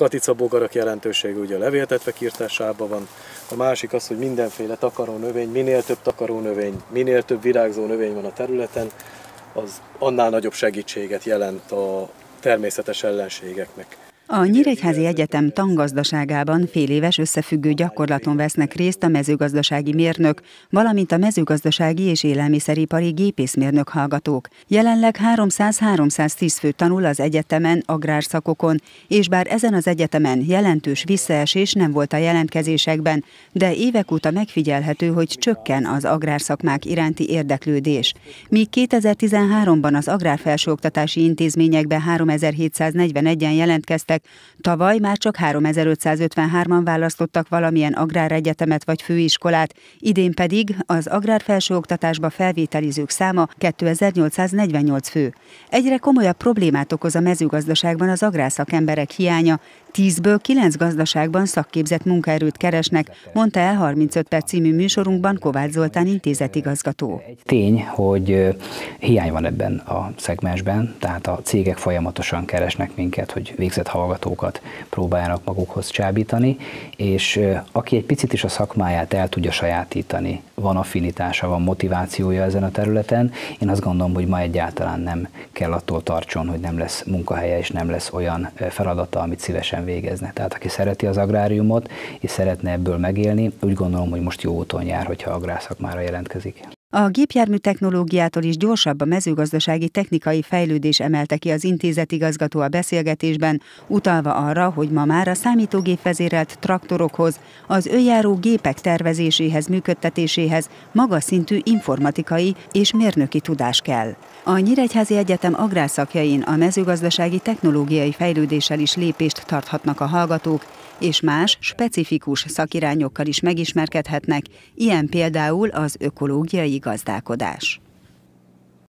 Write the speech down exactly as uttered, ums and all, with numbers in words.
katicabogarak jelentősége ugye a levéltetve kiirtásában van. A másik az, hogy mindenféle takaró növény, minél több takaró növény, minél több virágzó növény van a területen, az annál nagyobb segítséget jelent a természetes ellenségeknek. A Nyíregyházi Egyetem tangazdaságában féléves összefüggő gyakorlaton vesznek részt a mezőgazdasági mérnök, valamint a mezőgazdasági és élelmiszeripari gépészmérnök hallgatók. Jelenleg háromszáz-háromszáztíz fő tanul az egyetemen agrárszakokon, és bár ezen az egyetemen jelentős visszaesés nem volt a jelentkezésekben, de évek óta megfigyelhető, hogy csökken az agrárszakmák iránti érdeklődés. Míg kétezer-tizenháromban az agrárfelsőoktatási intézményekben háromezer-hétszáznegyvenegyen jelentkeztek, tavaly már csak háromezer-ötszázötvenhárman választottak valamilyen agráregyetemet vagy főiskolát, idén pedig az agrárfelsőoktatásba felvételizők száma kétezer-nyolcszáznegyvennyolc fő. Egyre komolyabb problémát okoz a mezőgazdaságban az agrárszakemberek hiánya, tízből kilenc gazdaságban szakképzett munkaerőt keresnek, mondta el harmincöt perc című műsorunkban Kovács Zoltán intézetigazgató. Tény, hogy hiány van ebben a szegmensben, tehát a cégek folyamatosan keresnek minket, hogy végzett hallgatókat próbáljanak magukhoz csábítani, és aki egy picit is a szakmáját el tudja sajátítani, van affinitása, van motivációja ezen a területen, én azt gondolom, hogy ma egyáltalán nem kell attól tartson, hogy nem lesz munkahelye és nem lesz olyan feladata, amit szívesen végezne. Tehát aki szereti az agráriumot és szeretne ebből megélni, úgy gondolom, hogy most jó úton jár, hogyha agrárszakmára jelentkezik. A gépjármű technológiától is gyorsabb a mezőgazdasági technikai fejlődés emelte ki az intézetigazgató a beszélgetésben, utalva arra, hogy ma már a számítógép vezérelt traktorokhoz, az önjáró gépek tervezéséhez, működtetéséhez magas szintű informatikai és mérnöki tudás kell. A Nyíregyházi Egyetem agrárszakjain a mezőgazdasági technológiai fejlődéssel is lépést tarthatnak a hallgatók, és más, specifikus szakirányokkal is megismerkedhetnek, ilyen például az ökológiai gazdálkodás.